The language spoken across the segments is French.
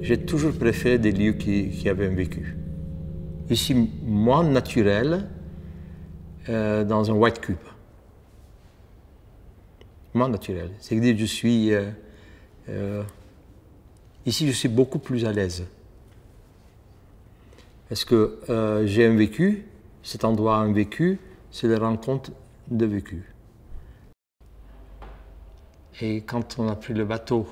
j'ai toujours préféré des lieux qui avaient un vécu. Ici, moins naturel, dans un white cube. Moins naturel. C'est-à-dire que je suis... ici, je suis beaucoup plus à l'aise. Parce que j'ai un vécu, cet endroit a un vécu, c'est la rencontre de vécu. Et quand on a pris le bateau,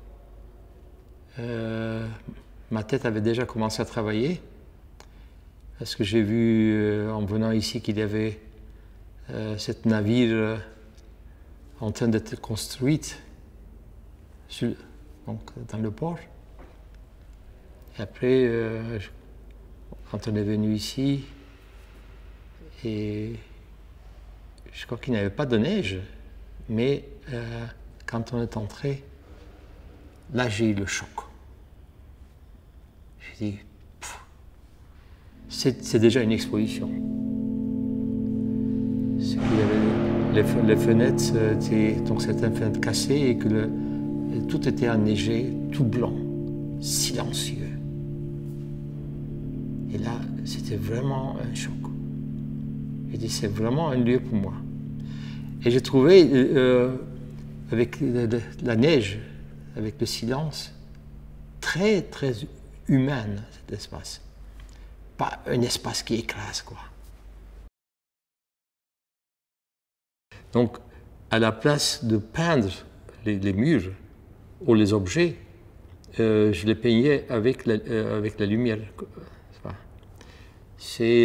ma tête avait déjà commencé à travailler. Parce que j'ai vu en venant ici qu'il y avait cette navire en train d'être construite donc, dans le port. Et après, quand on est venu ici, et je crois qu'il n'y avait pas de neige, mais quand on est entré, là j'ai eu le choc. J'ai dit, c'est déjà une exposition. Il y avait les fenêtres, donc c'était une fenêtre cassée et que tout était enneigé, tout blanc, silencieux. Et là, c'était vraiment un choc. J'ai dit, c'est vraiment un lieu pour moi. Et j'ai trouvé, avec la neige, avec le silence, très, très humain cet espace. Pas un espace qui écrase, quoi. Donc, à la place de peindre les murs ou les objets, je les peignais avec la lumière. C'est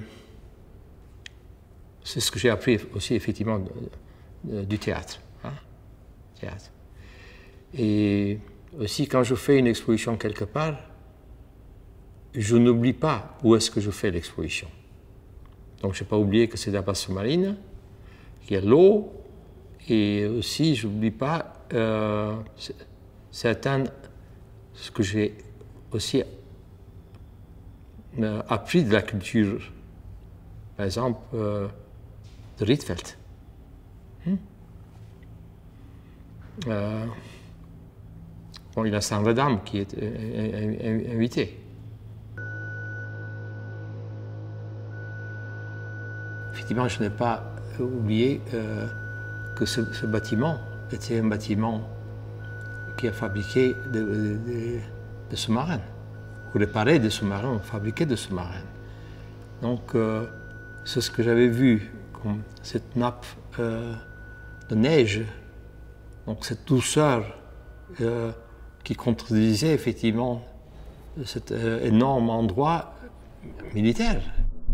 ce que j'ai appris aussi, effectivement, du théâtre. Hein? Théâtre. Et aussi, quand je fais une exposition quelque part, je n'oublie pas où est-ce que je fais l'exposition. Donc, je n'ai pas oublié que c'est la base sous-marine, qu'il y a l'eau, et aussi, je n'oublie pas certains, ce que j'ai aussi appris de la culture, par exemple, de Rietveld. Bon, il y a Rotterdam qui est invité. Effectivement, je n'ai pas oublié que ce bâtiment était un bâtiment qui a fabriqué des sous-marins, ou réparé des sous-marins, ou fabriqué des sous-marins. Donc, c'est ce que j'avais vu, comme cette nappe de neige, donc cette douceur qui contredisait effectivement cet énorme endroit militaire.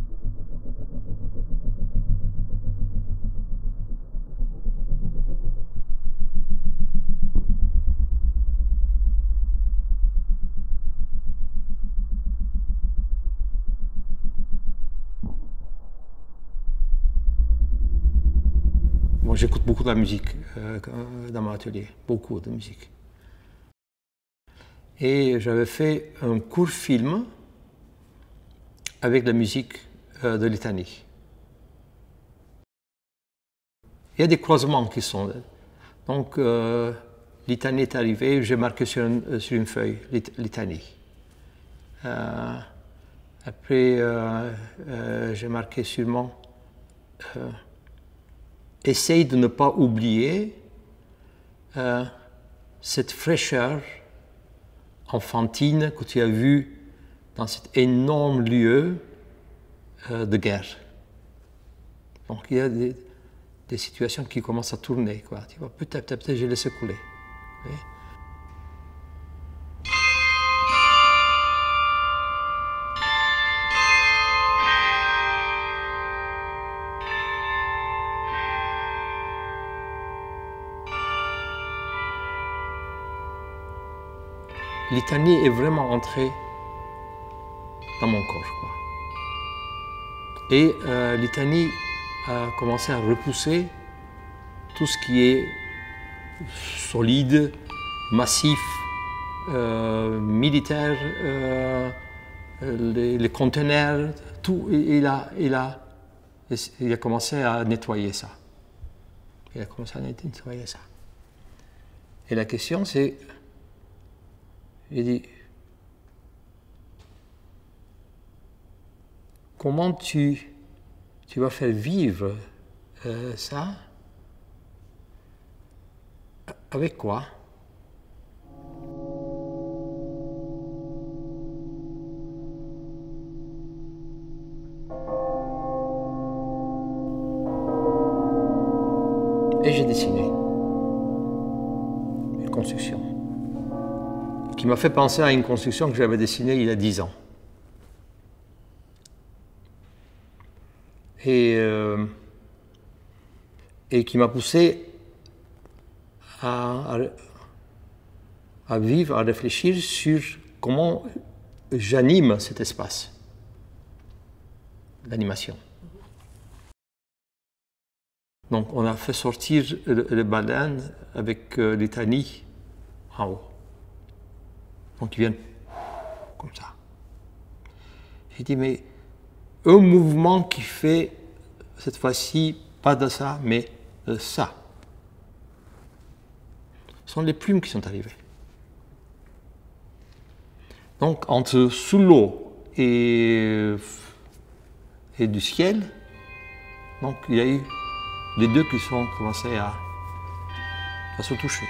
Bon, j'écoute beaucoup de la musique dans mon atelier, beaucoup de musique. Et j'avais fait un court film avec la musique de Litanie. Il y a des croisements qui sont là. Donc, Litanie est arrivée, j'ai marqué sur une feuille Litanie. Après, j'ai marqué sûrement essaye de ne pas oublier cette fraîcheur enfantine que tu as vue dans cet énorme lieu de guerre. Donc il y a des situations qui commencent à tourner, quoi. Tu vois, peut-être, j'ai laissé couler. Oui. Litanie est vraiment entrée dans mon corps, quoi. Et Litanie a commencé à repousser tout ce qui est solide, massif, militaire, les conteneurs, tout. Il a commencé à nettoyer ça. Il a commencé à nettoyer ça. Et la question c'est, j'ai dit, comment tu vas faire vivre ça? Avec quoi? Et j'ai dessiné une construction qui m'a fait penser à une construction que j'avais dessinée il y a 10 ans. Et qui m'a poussé à vivre, à réfléchir sur comment j'anime cet espace d'animation. Donc on a fait sortir le baleine avec l'Italie en haut. Donc ils viennent comme ça. J'ai dit, mais un mouvement qui fait cette fois-ci pas de ça, mais de ça. Ce sont les plumes qui sont arrivées. Donc entre sous l'eau et du ciel, donc il y a eu les deux qui sont commencés à se toucher.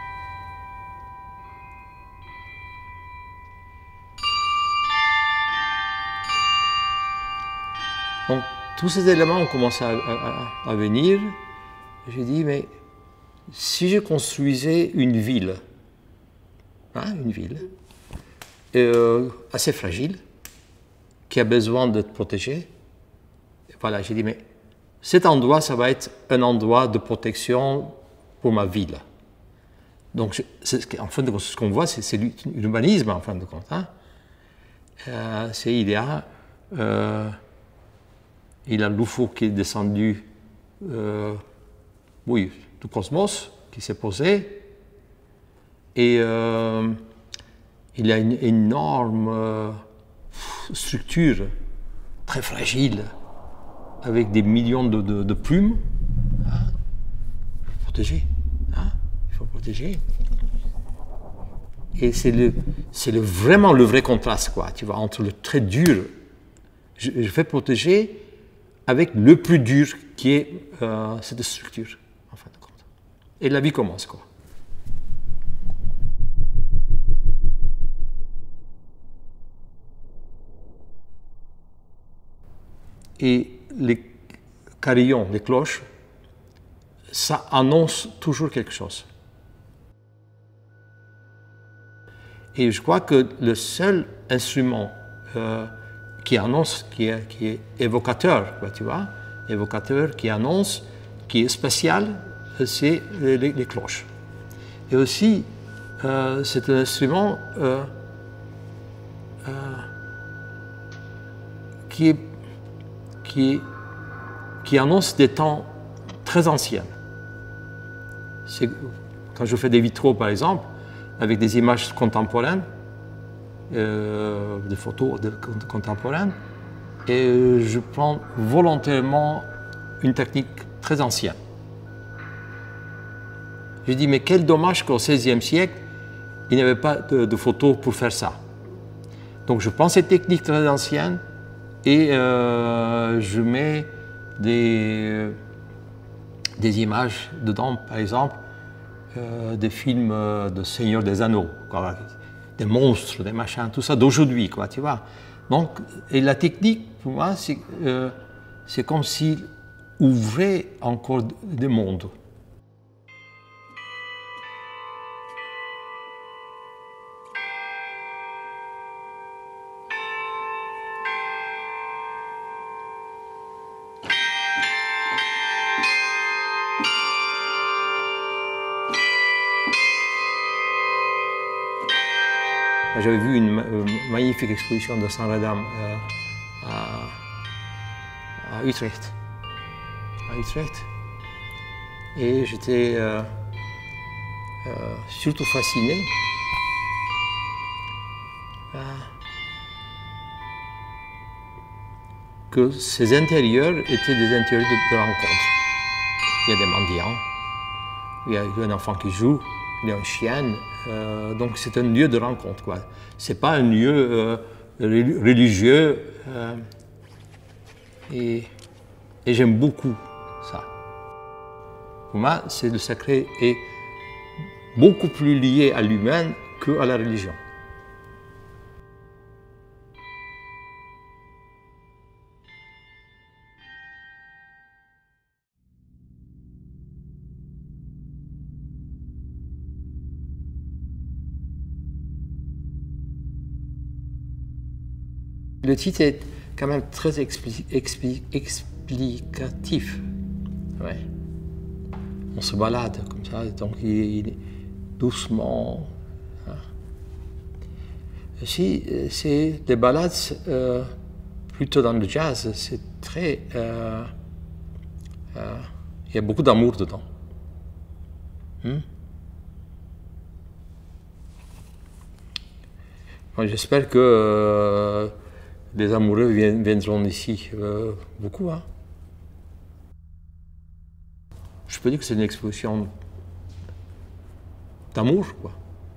Donc tous ces éléments ont commencé à venir. J'ai dit, mais si je construisais une ville, assez fragile, qui a besoin d'être protégée, voilà, j'ai dit, mais cet endroit, ça va être un endroit de protection pour ma ville. Donc, en fin de compte, ce qu'on voit, c'est l'urbanisme, en fin de compte. Hein. Il y a l'UFO qui est descendu, oui, du cosmos, qui s'est posé, et il y a une énorme structure très fragile, avec des millions de plumes. Hein. Il faut protéger. Hein. Il faut protéger. Et c'est vraiment le vrai contraste, quoi, tu vois, entre le très dur. Je vais protéger avec le plus dur qui est cette structure, en fin de compte. Et la vie commence, quoi. Et les carillons, les cloches, ça annonce toujours quelque chose. Et je crois que le seul instrument qui annonce, qui est évocateur, tu vois, évocateur, qui annonce, qui est spécial, c'est les cloches. Et aussi, c'est un instrument qui annonce des temps très anciens. Quand je fais des vitraux, par exemple, avec des images contemporaines, des photos contemporaines, et je prends volontairement une technique très ancienne. Je dis, mais quel dommage qu'au XVIe siècle, il n'y avait pas de photos pour faire ça. Donc je prends cette technique très ancienne et je mets des images dedans, par exemple, des films de Seigneur des Anneaux, quoi, des monstres, des machins, tout ça d'aujourd'hui, quoi, tu vois. Donc, et la technique, pour moi, c'est comme s'il ouvrait encore des mondes. J'avais vu une magnifique exposition de Rotterdam à Utrecht. Et j'étais surtout fasciné que ces intérieurs étaient des intérieurs de rencontre. Il y a des mendiants, il y a un enfant qui joue, il y a un chien. Donc c'est un lieu de rencontre, quoi. C'est pas un lieu religieux Et j'aime beaucoup ça. Pour moi, le sacré est beaucoup plus lié à l'humain qu'à la religion. Le titre est quand même très explicatif. Ouais. On se balade comme ça, donc il est doucement. Hein. Si c'est des balades plutôt dans le jazz, c'est très. Il y a beaucoup d'amour dedans. J'espère que les amoureux viendront ici beaucoup. Hein. Je peux dire que c'est une exposition d'amour, quoi.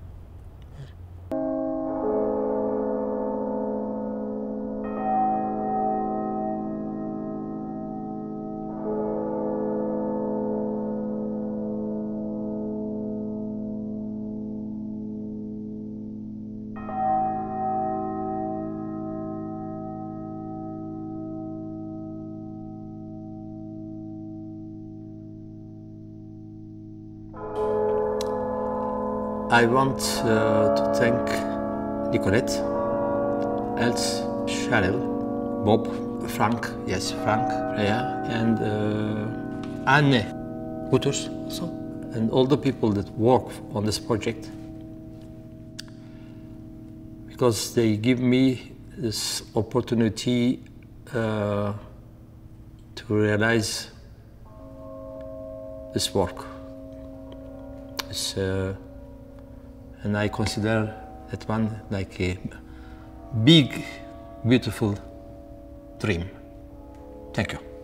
I want to thank Nicolette, Els, Cheryl, Bob, Frank, yes, Frank, Freya, and Anne, Hooters also, and all the people that work on this project, because they give me this opportunity to realize this work. And I consider that one like a big, beautiful dream. Thank you.